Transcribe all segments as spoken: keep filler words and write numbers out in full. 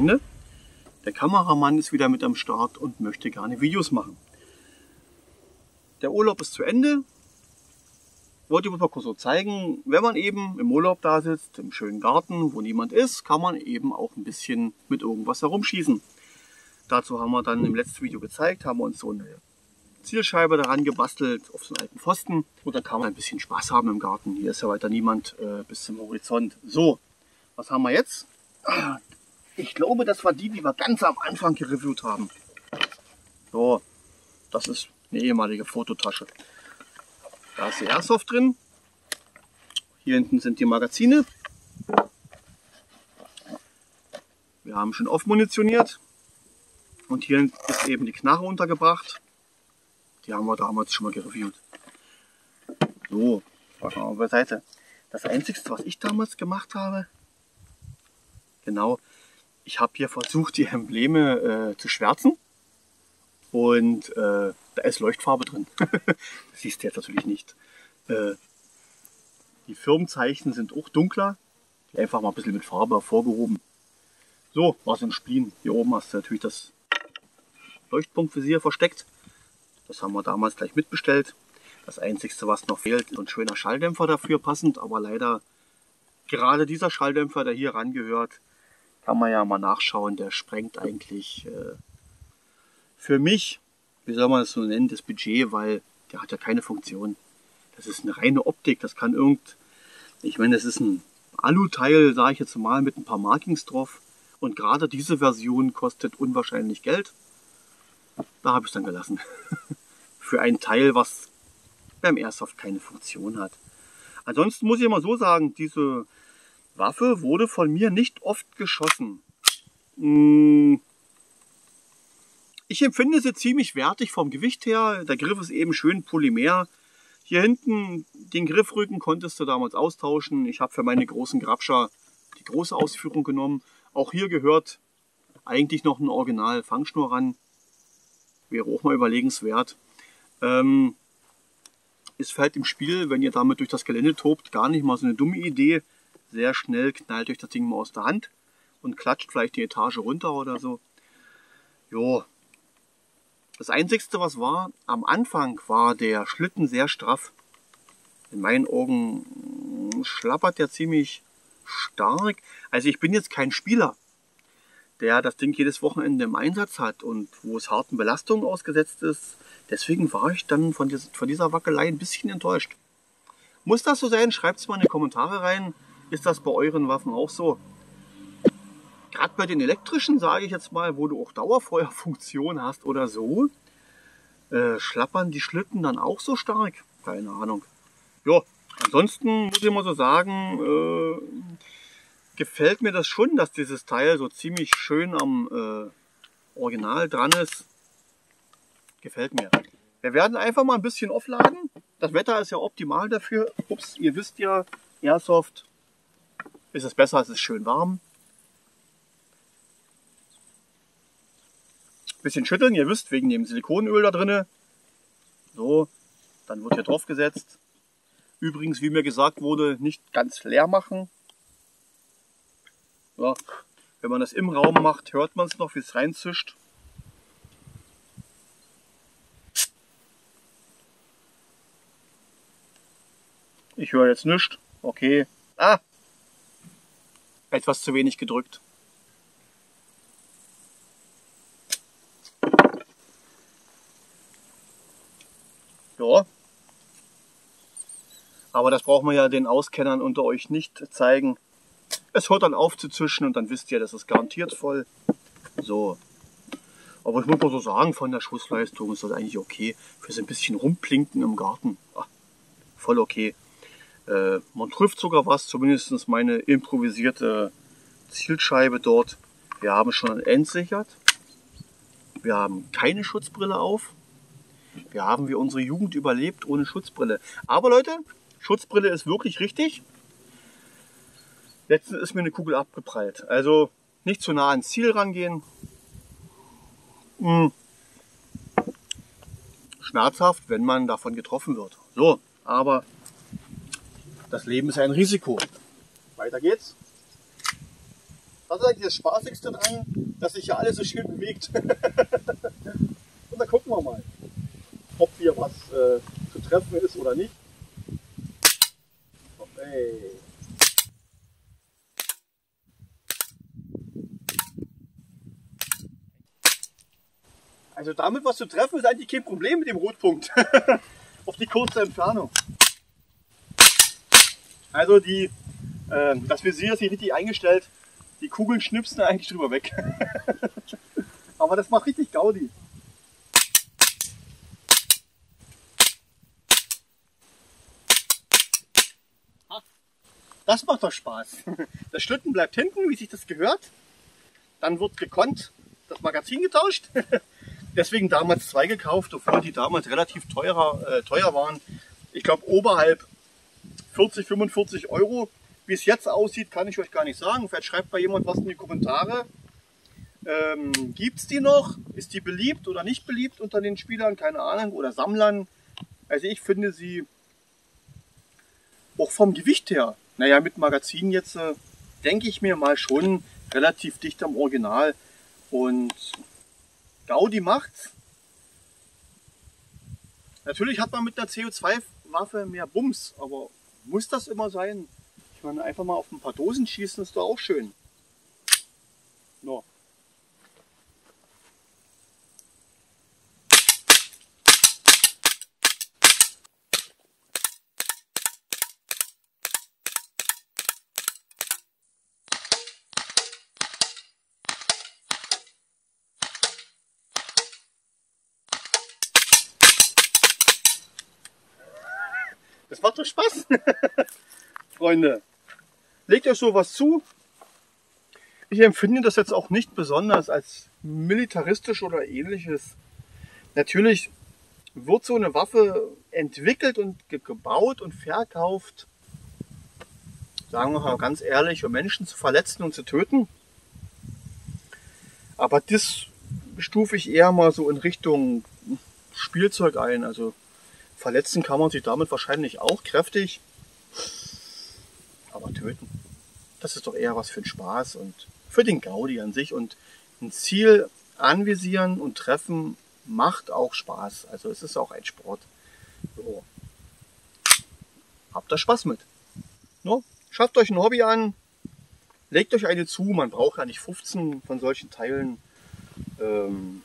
Freunde, der Kameramann ist wieder mit am Start und möchte gerne Videos machen. Der Urlaub ist zu Ende. Wollte ich mal kurz so zeigen, wenn man eben im Urlaub da sitzt, im schönen Garten, wo niemand ist, kann man eben auch ein bisschen mit irgendwas herumschießen. Dazu haben wir dann im letzten Video gezeigt, haben wir uns so eine Zielscheibe daran gebastelt auf so einen alten Pfosten. Und dann kann man ein bisschen Spaß haben im Garten. Hier ist ja weiter niemand äh, bis zum Horizont. So, was haben wir jetzt? Ich glaube, das war die, die wir ganz am Anfang gereviewt haben. So, das ist eine ehemalige Fototasche. Da ist die Airsoft drin. Hier hinten sind die Magazine. Wir haben schon aufmunitioniert. Und hier ist eben die Knarre untergebracht. Die haben wir damals schon mal gereviewt. So, das war mal beiseite. Das Einzige, was ich damals gemacht habe, genau, ich habe hier versucht, die Embleme äh, zu schwärzen. Und äh, da ist Leuchtfarbe drin. Das siehst du jetzt natürlich nicht. Äh, die Firmenzeichen sind auch dunkler. Die einfach mal ein bisschen mit Farbe hervorgehoben. So, was im Spielen. Hier oben hast du natürlich das Leuchtpunktvisier versteckt. Das haben wir damals gleich mitbestellt. Das Einzige, was noch fehlt, ist ein schöner Schalldämpfer dafür passend. Aber leider gerade dieser Schalldämpfer, der hier rangehört, kann man ja mal nachschauen. Der sprengt eigentlich äh, für mich, wie soll man es so nennen, das Budget, weil der hat ja keine Funktion. Das ist eine reine Optik. Das kann irgend, ich meine, das ist ein Alu-Teil, sage ich jetzt mal, mit ein paar Markings drauf. Und gerade diese Version kostet unwahrscheinlich Geld. Da habe ich es dann gelassen. Für ein Teil, was beim Airsoft keine Funktion hat. Ansonsten muss ich mal so sagen, diese Waffe wurde von mir nicht oft geschossen. Ich empfinde sie ziemlich wertig vom Gewicht her. Der Griff ist eben schön Polymer. Hier hinten den Griffrücken konntest du damals austauschen. Ich habe für meine großen Grabscher die große Ausführung genommen. Auch hier gehört eigentlich noch eine Original-Fangschnur ran. Wäre auch mal überlegenswert. Ähm, ist vielleicht im Spiel, wenn ihr damit durch das Gelände tobt, gar nicht mal so eine dumme Idee. Sehr schnell knallt euch das Ding mal aus der Hand und klatscht vielleicht die Etage runter oder so. Jo. Das Einzige, was war, am Anfang war der Schlitten sehr straff. In meinen Augen schlappert der ziemlich stark. Also ich bin jetzt kein Spieler, der das Ding jedes Wochenende im Einsatz hat und wo es harten Belastungen ausgesetzt ist. Deswegen war ich dann von dieser, von dieser Wackelei ein bisschen enttäuscht. Muss das so sein? Schreibt es mal in die Kommentare rein. Ist das bei euren Waffen auch so? Gerade bei den elektrischen, sage ich jetzt mal, wo du auch Dauerfeuerfunktion hast oder so, äh, schlappern die Schlitten dann auch so stark? Keine Ahnung. Ja, ansonsten muss ich mal so sagen, äh, gefällt mir das schon, dass dieses Teil so ziemlich schön am äh, Original dran ist. Gefällt mir. Wir werden einfach mal ein bisschen aufladen. Das Wetter ist ja optimal dafür. Ups, ihr wisst ja, Airsoft ist es besser, es ist schön warm. Bisschen schütteln, ihr wisst, wegen dem Silikonöl da drinne. So, dann wird hier drauf gesetzt. Übrigens, wie mir gesagt wurde, nicht ganz leer machen. Ja, wenn man das im Raum macht, hört man es noch, wie es reinzischt. Ich höre jetzt nichts. Okay. Ah! Etwas zu wenig gedrückt. Ja. Aber das braucht man ja den Auskennern unter euch nicht zeigen. Es hört dann auf zu zischen und dann wisst ihr, das ist garantiert voll. So. Aber ich muss mal so sagen, von der Schussleistung ist das eigentlich okay. Für so ein bisschen rumplinken im Garten. Ach, voll okay. Äh, man trifft sogar was, zumindest meine improvisierte Zielscheibe dort. Wir haben schon entsichert. Wir haben keine Schutzbrille auf. Wir haben wie unsere Jugend überlebt ohne Schutzbrille. Aber Leute, Schutzbrille ist wirklich richtig. Letztens ist mir eine Kugel abgeprallt. Also nicht zu nah ans Ziel rangehen. Hm. Schmerzhaft, wenn man davon getroffen wird. So, aber das Leben ist ein Risiko. Weiter geht's. Das ist eigentlich das Spaßigste dran, dass sich ja alles so schön bewegt. Und dann gucken wir mal, ob hier was äh, zu treffen ist oder nicht. Okay. Also damit was zu treffen ist eigentlich kein Problem mit dem Rotpunkt. Auf die kurze Entfernung. Also die, äh, das Visier ist hier richtig eingestellt. Die Kugeln schnipsen eigentlich drüber weg. Aber das macht richtig Gaudi. Das macht doch Spaß. Der Schlitten bleibt hinten, wie sich das gehört. Dann wird gekonnt das Magazin getauscht. Deswegen damals zwei gekauft, obwohl die damals relativ teurer, äh, teuer waren. Ich glaube oberhalb vierzig, fünfundvierzig Euro. Wie es jetzt aussieht, kann ich euch gar nicht sagen. Vielleicht schreibt mal jemand was in die Kommentare. Ähm, Gibt es die noch? Ist die beliebt oder nicht beliebt unter den Spielern? Keine Ahnung. Oder Sammlern. Also ich finde sie auch vom Gewicht her, naja, mit Magazin jetzt, äh, denke ich mir mal schon relativ dicht am Original. Und Gaudi macht's. Natürlich hat man mit einer C O zwei Waffe mehr Bums, aber muss das immer sein? Ich meine, einfach mal auf ein paar Dosen schießen ist doch auch schön. No. Das macht doch Spaß, Freunde. Legt euch sowas zu. Ich empfinde das jetzt auch nicht besonders als militaristisch oder ähnliches. Natürlich wird so eine Waffe entwickelt und ge gebaut und verkauft, sagen wir mal ganz ehrlich, um Menschen zu verletzen und zu töten. Aber das stufe ich eher mal so in Richtung Spielzeug ein. Also verletzen kann man sich damit wahrscheinlich auch kräftig. Aber töten, das ist doch eher was für den Spaß und für den Gaudi an sich. Und ein Ziel anvisieren und treffen macht auch Spaß. Also es ist auch ein Sport. So. Habt da Spaß mit. No? Schafft euch ein Hobby an, legt euch eine zu. Man braucht ja nicht fünfzehn von solchen Teilen. Ähm,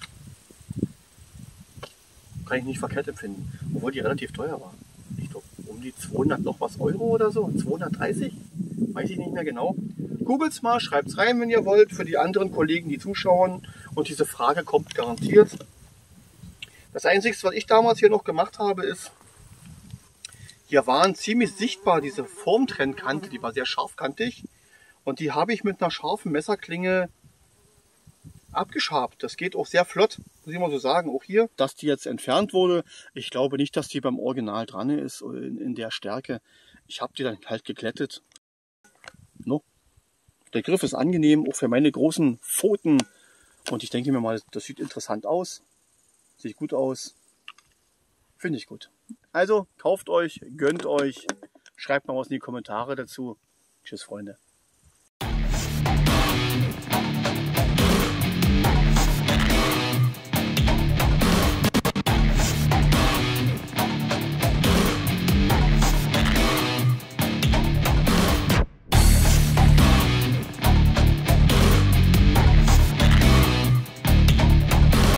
kann ich nicht verkehrt empfinden, obwohl die relativ teuer waren. Ich glaube um die zweihundert noch was Euro oder so, zweihundertdreißig, weiß ich nicht mehr genau. Googelt's mal, schreibt's rein, wenn ihr wollt, für die anderen Kollegen, die zuschauen, und diese Frage kommt garantiert. Das Einzige, was ich damals hier noch gemacht habe, ist, hier waren ziemlich sichtbar diese Formtrennkante, die war sehr scharfkantig, und die habe ich mit einer scharfen Messerklinge abgeschabt. Das geht auch sehr flott, muss ich mal so sagen. Auch hier, dass die jetzt entfernt wurde. Ich glaube nicht, dass die beim Original dran ist, in, in der Stärke. Ich habe die dann halt geglättet. No. Der Griff ist angenehm, auch für meine großen Pfoten. Und ich denke mir mal, das sieht interessant aus. Sieht gut aus. Finde ich gut. Also, kauft euch, gönnt euch. Schreibt mal was in die Kommentare dazu. Tschüss, Freunde.